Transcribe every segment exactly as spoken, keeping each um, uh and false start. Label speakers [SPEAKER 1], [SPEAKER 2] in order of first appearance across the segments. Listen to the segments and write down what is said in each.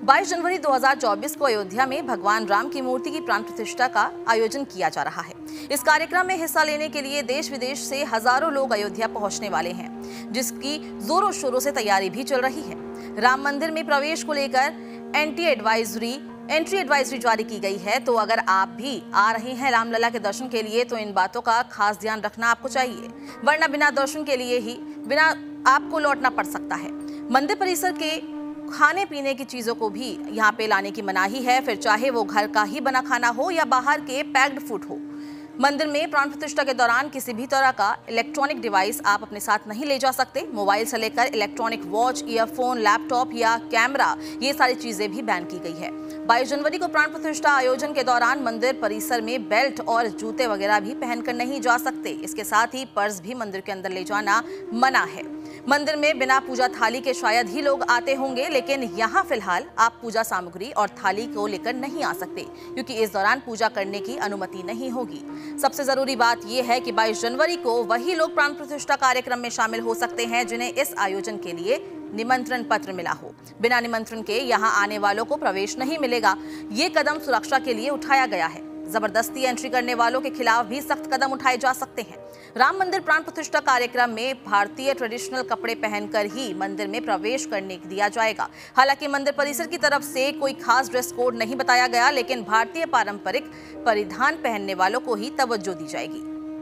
[SPEAKER 1] बाईस जनवरी दो हज़ार चौबीस को अयोध्या में भगवान राम की मूर्ति की प्राण प्रतिष्ठा का आयोजन किया जा रहा है। इस कार्यक्रम में हिस्सा लेने के लिए देश विदेश से हजारों लोग अयोध्या पहुंचने वाले हैं, जिसकी जोरों शोरों से तैयारी भी चल रही है। राम मंदिर में प्रवेश को लेकर एंटी एडवाइजरी एंट्री एडवाइजरी जारी की गई है। तो अगर आप भी आ रहे हैं रामलला के दर्शन के लिए तो इन बातों का खास ध्यान रखना आपको चाहिए, वरना बिना दर्शन के लिए ही बिना आपको लौटना पड़ सकता है। मंदिर परिसर के खाने पीने की चीजों को भी यहाँ पे लाने की मनाही है, फिर चाहे वो घर का ही बना खाना हो या बाहर के पैक्ड फूड हो। मंदिर में प्राण प्रतिष्ठा के दौरान किसी भी तरह का इलेक्ट्रॉनिक डिवाइस आप अपने साथ नहीं ले जा सकते। मोबाइल से लेकर इलेक्ट्रॉनिक वॉच, ईयरफोन, लैपटॉप या कैमरा, ये सारी चीजें भी बैन की गई है। बाईस जनवरी को प्राण प्रतिष्ठा आयोजन के दौरान मंदिर परिसर में बेल्ट और जूते वगैरह भी पहनकर नहीं जा सकते। इसके साथ ही पर्स भी मंदिर के अंदर ले जाना मना है। मंदिर में बिना पूजा थाली के शायद ही लोग आते होंगे, लेकिन यहाँ फिलहाल आप पूजा सामग्री और थाली को लेकर नहीं आ सकते, क्योंकि इस दौरान पूजा करने की अनुमति नहीं होगी। सबसे जरूरी बात यह है कि बाईस जनवरी को वही लोग प्राण प्रतिष्ठा कार्यक्रम में शामिल हो सकते हैं जिन्हें इस आयोजन के लिए निमंत्रण पत्र मिला हो। बिना निमंत्रण के यहाँ आने वालों को प्रवेश नहीं मिलेगा। ये कदम सुरक्षा के लिए उठाया गया है। जबरदस्ती एंट्री करने वालों के खिलाफ भी सख्त कदम उठाए जा सकते हैं। राम मंदिर प्राण प्रतिष्ठा कार्यक्रम में भारतीय ट्रेडिशनल कपड़े पहनकर ही मंदिर में प्रवेश करने दिया जाएगा। हालांकि मंदिर परिसर की तरफ से कोई खास ड्रेस कोड नहीं बताया गया, लेकिन भारतीय पारंपरिक परिधान पहनने वालों को ही तवज्जो दी जाएगी।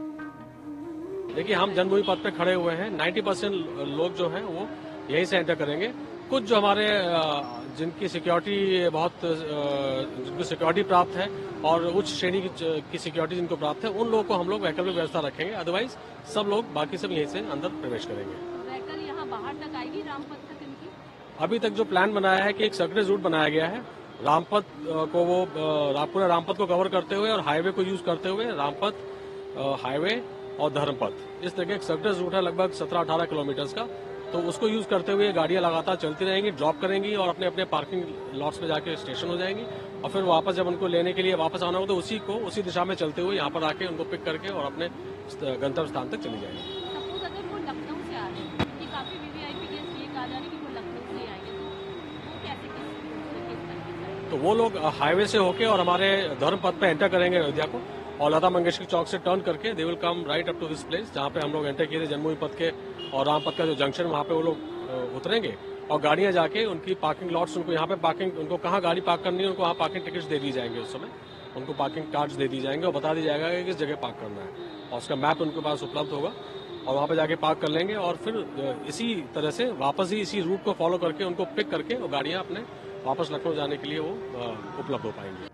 [SPEAKER 2] देखिए, हम जन्मभूमि पथ पे खड़े हुए हैं। नब्बे परसेंट लोग जो हैं वो यहीं से एंटर करेंगे। कुछ जो हमारे जिनकी सिक्योरिटी बहुत जिनको सिक्योरिटी प्राप्त है और उच्च श्रेणी की सिक्योरिटी जिनको प्राप्त है, उन लोगों को हम लोग वैकल्पिक व्यवस्था रखेंगे। अदरवाइज सब लोग बाकी सब यहीं से अंदर प्रवेश करेंगे।
[SPEAKER 3] व्हीकल यहाँ बाहर तक आएगी रामपथ तक इनकी?
[SPEAKER 2] अभी तक जो प्लान बनाया है कि एक सर्कुलर रूट बनाया गया है रामपथ को, वो पूरा रामपथ को कवर करते हुए और हाईवे को यूज करते हुए रामपथ, हाईवे और धर्मपथ, इस तरह एक सर्कुलर रूट है लगभग सत्रह अठारह किलोमीटर का। तो उसको यूज करते हुए गाड़ियां लगातार चलती रहेंगी, ड्रॉप करेंगी और अपने अपने पार्किंग लॉट्स में जाके स्टेशन हो जाएंगी। और फिर वापस जब उनको लेने के लिए वापस आना हो तो उसी को उसी दिशा में चलते हुए यहाँ पर आके उनको पिक करके और अपने गंतव्य स्थान तक चली जाएंगी।
[SPEAKER 3] सपोज अगर वो लखनऊ से आ रहे हैं, कि काफी वीवीआईपी गेस्ट ये कहा जा रहा है कि वो लखनऊ से आएंगे, तो वो कैसे किस
[SPEAKER 2] तो वो लोग हाईवे से होके और हमारे धर्मपथ पे एंटर करेंगे अयोध्या को, और लता मंगेशकर चौक से टर्न करके they will come right up to this place जहाँ पे हम लोग एंटर किए थे जन्मभूमि पथ के और रामपथ का जो जंक्शन, वहाँ पे वो लोग उतरेंगे और गाड़ियां जाके उनकी पार्किंग लॉट्स, उनको यहाँ पे पार्किंग, उनको कहाँ गाड़ी पार्क करनी है उनको वहाँ पार्किंग टिकट्स दे दी जाएंगे। उस समय उनको पार्किंग कार्ड्स दे दी जाएंगे और बता दी जाएगा कि किस जगह पार्क करना है, और उसका मैप उनके पास उपलब्ध होगा और वहाँ पे जाके पार्क कर लेंगे। और फिर इसी तरह से वापस ही इसी रूट को फॉलो करके उनको पिक करके वो गाड़ियाँ अपने वापस लखनऊ जाने के लिए वो उपलब्ध हो पाएंगी।